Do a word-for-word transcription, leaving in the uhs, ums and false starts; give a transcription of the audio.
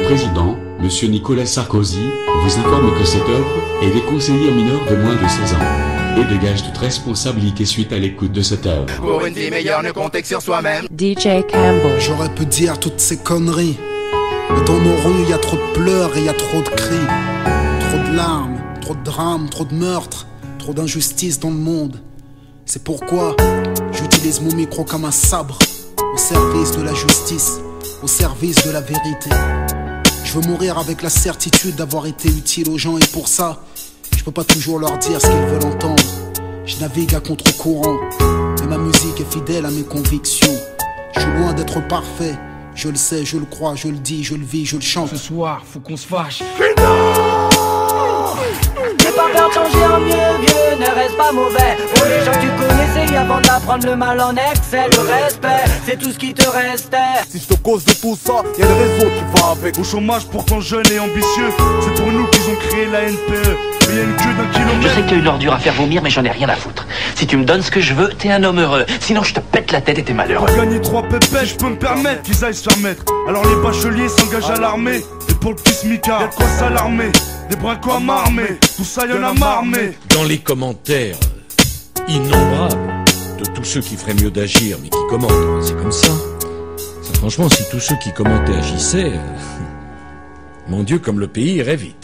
président, Monsieur Nicolas Sarkozy, vous informe que cette œuvre est déconseillée aux mineurs de moins de seize ans et dégage toute responsabilité suite à l'écoute de cette œuvre. Pour une vie meilleure, ne comptez que sur soi-même. D J Campbell. J'aurais pu dire toutes ces conneries, mais dans nos rues, y a trop de pleurs et y a trop de cris. Trop de larmes, trop de drames, trop de meurtres, trop d'injustices dans le monde. C'est pourquoi j'utilise mon micro comme un sabre, au service de la justice, au service de la vérité. Je veux mourir avec la certitude d'avoir été utile aux gens, et pour ça, je peux pas toujours leur dire ce qu'ils veulent entendre. Je navigue à contre-courant, mais ma musique est fidèle à mes convictions. Je suis loin d'être parfait, je le sais, je le crois, je le dis, je le vis, je le chante. Ce soir, faut qu'on se fâche. N'aie pas peur de changer en mieux, vieux, ne reste pas mauvais. Pour les gens que tu connaissais avant d'apprendre le mal en excès, le respect, c'est tout ce qui te restait. Si je te cause de tout ça, y'a le réseau qui va avec. Au chômage pourtant jeune et ambitieux, c'est pour nous qu'ils ont créé la N P E. Mais y'a une queue d'un kilomètre. Je sais que t'es une ordure à faire vomir, mais j'en ai rien à foutre. Si tu me donnes ce que je veux, t'es un homme heureux. Sinon je te pète la tête et t'es malheureux. Pour gagner trois pépettes, je peux me permettre qu'ils aillent se faire mettre. Alors les bacheliers s'engagent à l'armée. Et pour le petit smicard, y'a de quoi s'alarmer. Des brincos à m'armer, tout ça y'en a marre, mais dans les commentaires innombrables de tous ceux qui feraient mieux d'agir mais qui commentent, c'est comme ça. Ça, franchement, si tous ceux qui commentaient agissaient, euh, mon Dieu, comme le pays irait vite.